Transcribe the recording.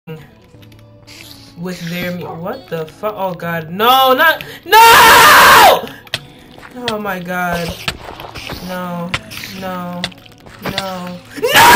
with their what the fuck? Oh god, no, not no! Oh my god, no, no, no, no!